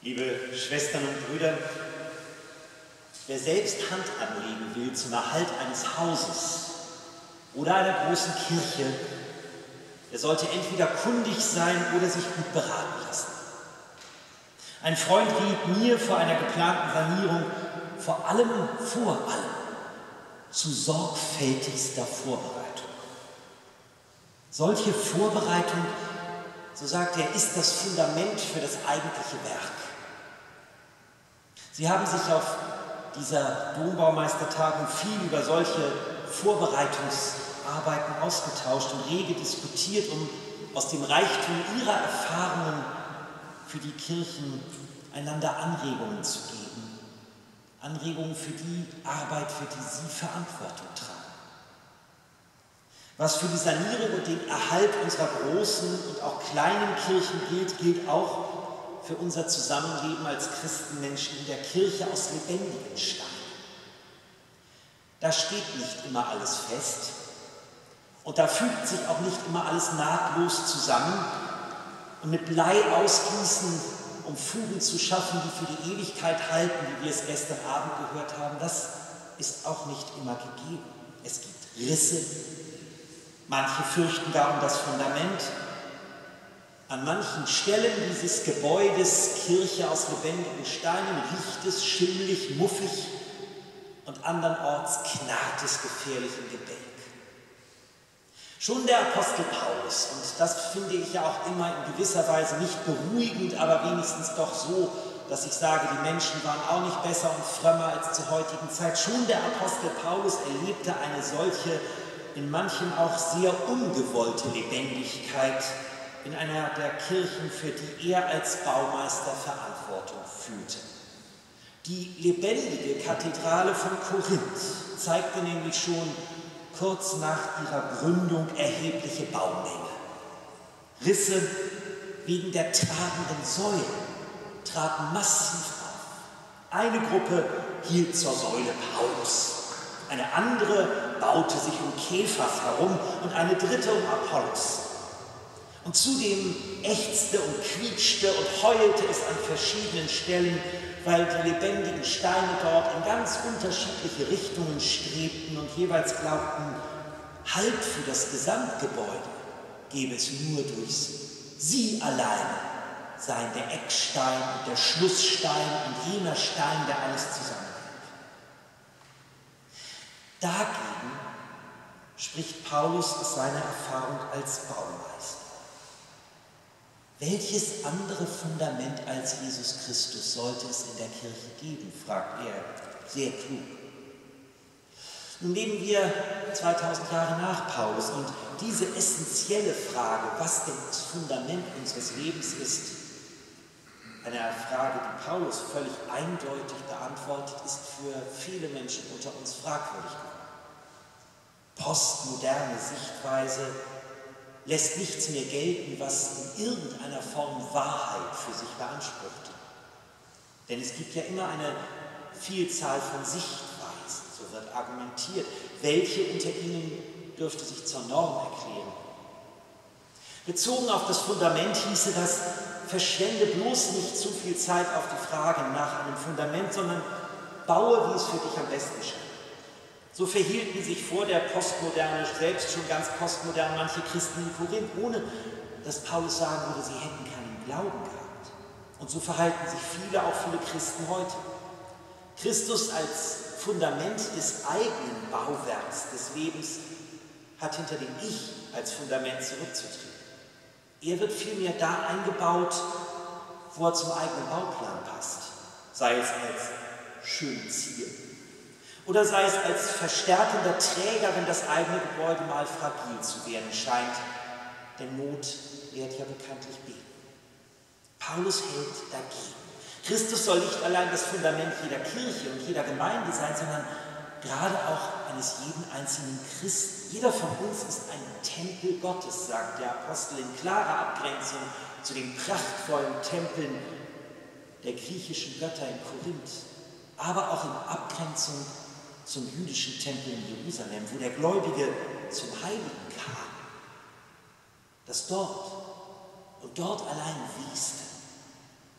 Liebe Schwestern und Brüder, wer selbst Hand anlegen will zum Erhalt eines Hauses oder einer großen Kirche, der sollte entweder kundig sein oder sich gut beraten lassen. Ein Freund riet mir vor einer geplanten Sanierung vor allem zu sorgfältigster Vorbereitung. Solche Vorbereitung, so sagt er, ist das Fundament für das eigentliche Werk. Sie haben sich auf dieser Dombaumeistertagung viel über solche Vorbereitungsarbeiten ausgetauscht und rege diskutiert, um aus dem Reichtum ihrer Erfahrungen für die Kirchen einander Anregungen zu geben. Anregungen für die Arbeit, für die sie Verantwortung tragen. Was für die Sanierung und den Erhalt unserer großen und auch kleinen Kirchen gilt, gilt auch für unser Zusammenleben als Christenmenschen in der Kirche aus lebendigen Steinen. Da steht nicht immer alles fest und da fügt sich auch nicht immer alles nahtlos zusammen. Und mit Blei ausgießen, um Fugen zu schaffen, die für die Ewigkeit halten, wie wir es gestern Abend gehört haben, das ist auch nicht immer gegeben. Es gibt Risse, manche fürchten gar um das Fundament. An manchen Stellen dieses Gebäudes, Kirche aus lebendigen Steinen, riecht es schimmlig, muffig und andernorts knarrt es gefährlich im Gebälk. Schon der Apostel Paulus, und das finde ich ja auch immer in gewisser Weise nicht beruhigend, aber wenigstens doch so, dass ich sage, die Menschen waren auch nicht besser und frömmer als zur heutigen Zeit. Schon der Apostel Paulus erlebte eine solche, in manchem auch sehr ungewollte Lebendigkeit in einer der Kirchen, für die er als Baumeister Verantwortung fühlte. Die lebendige Kathedrale von Korinth zeigte nämlich schon kurz nach ihrer Gründung erhebliche Baumängel. Risse wegen der tragenden Säulen traten massiv auf. Eine Gruppe hielt zur Säule Paulus, eine andere baute sich um Kephas herum und eine dritte um Apollos. Und zudem ächzte und quietschte und heulte es an verschiedenen Stellen, weil die lebendigen Steine dort in ganz unterschiedliche Richtungen strebten und jeweils glaubten, Halt für das Gesamtgebäude gebe es nur durchs Sie alleine seien der Eckstein und der Schlussstein und jener Stein, der alles zusammenhält. Dagegen spricht Paulus aus seiner Erfahrung als Baumeister. Welches andere Fundament als Jesus Christus sollte es in der Kirche geben, fragt er sehr klug. Nun leben wir 2000 Jahre nach Paulus und diese essentielle Frage, was denn das Fundament unseres Lebens ist, eine Frage, die Paulus völlig eindeutig beantwortet, ist für viele Menschen unter uns fragwürdig geworden. Postmoderne Sichtweise lässt nichts mehr gelten, was in irgendeiner Form Wahrheit für sich beanspruchte. Denn es gibt ja immer eine Vielzahl von Sichtweisen, so wird argumentiert. Welche unter ihnen dürfte sich zur Norm erklären? Bezogen auf das Fundament hieße das, verschwende bloß nicht zu viel Zeit auf die Frage nach einem Fundament, sondern baue, wie es für dich am besten scheint. So verhielten sich vor der Postmoderne selbst schon ganz postmodern manche Christen in Korinth, ohne dass Paulus sagen würde, sie hätten keinen Glauben gehabt. Und so verhalten sich viele, auch viele Christen heute. Christus als Fundament des eigenen Bauwerks des Lebens hat hinter dem Ich als Fundament zurückzutreten. Er wird vielmehr da eingebaut, wo er zum eigenen Bauplan passt, sei es als schönes Ziel oder sei es als verstärkender Träger, wenn das eigene Gebäude mal fragil zu werden scheint. Denn Not lehrt ja bekanntlich beten. Paulus hält dagegen. Christus soll nicht allein das Fundament jeder Kirche und jeder Gemeinde sein, sondern gerade auch eines jeden einzelnen Christen. Jeder von uns ist ein Tempel Gottes, sagt der Apostel in klarer Abgrenzung zu den prachtvollen Tempeln der griechischen Götter in Korinth, aber auch in Abgrenzung zum jüdischen Tempel in Jerusalem, wo der Gläubige zum Heiligen kam, das dort und dort allein wieste.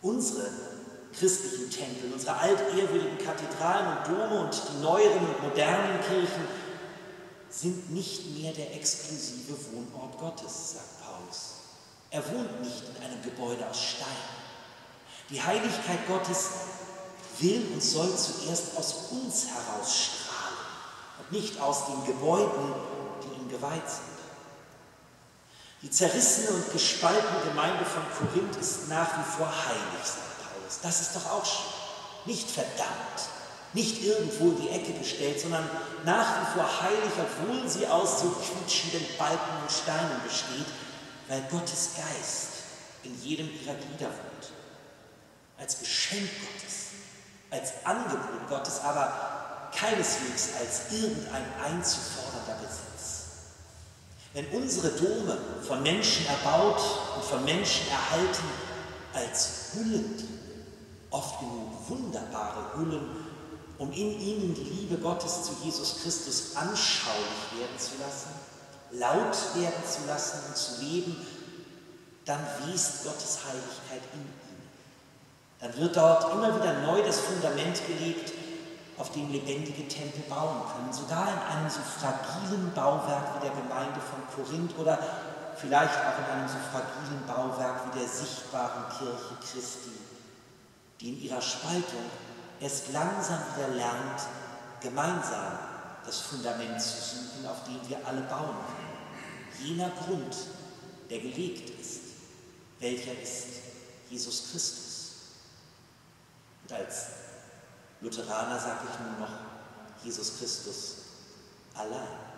Unsere christlichen Tempel, unsere altehrwürdigen Kathedralen und Dome und die neueren und modernen Kirchen sind nicht mehr der exklusive Wohnort Gottes, sagt Paulus. Er wohnt nicht in einem Gebäude aus Stein. Die Heiligkeit Gottes will und soll zuerst aus uns herausstrahlen und nicht aus den Gebäuden, die ihm geweiht sind. Die zerrissene und gespaltene Gemeinde von Korinth ist nach wie vor heilig, sagt Paulus. Das ist doch auch schön. Nicht verdammt, nicht irgendwo in die Ecke gestellt, sondern nach wie vor heilig, obwohl sie aus so quietschenden Balken und Steinen besteht, weil Gottes Geist in jedem ihrer Glieder wohnt. Als Geschenk Gottes, als Angebot Gottes, aber keineswegs als irgendein einzufordernder Besitz. Wenn unsere Dome von Menschen erbaut und von Menschen erhalten als Hüllen, oft genug wunderbare Hüllen, um in ihnen die Liebe Gottes zu Jesus Christus anschaulich werden zu lassen, laut werden zu lassen und zu leben, dann west Gottes Heiligkeit in ihnen. Dann wird dort immer wieder neu das Fundament gelegt, auf dem lebendige Tempel bauen können, sogar in einem so fragilen Bauwerk wie der Gemeinde von Korinth oder vielleicht auch in einem so fragilen Bauwerk wie der sichtbaren Kirche Christi, die in ihrer Spaltung erst langsam wieder lernt, gemeinsam das Fundament zu suchen, auf dem wir alle bauen können. Jener Grund, der gelegt ist, welcher ist Jesus Christus. Und als Lutheraner sage ich nur noch, Jesus Christus allein.